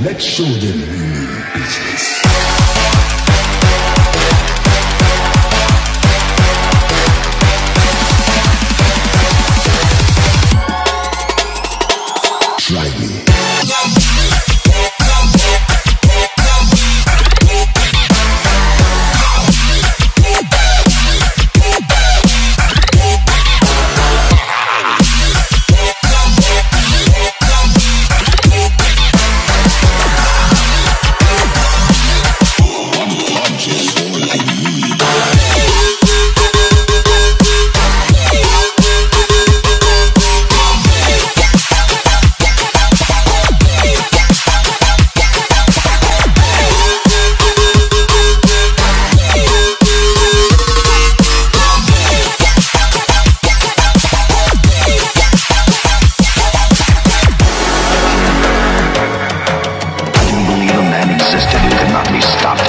Let's show them real business. Try me. Existed, could not be stopped.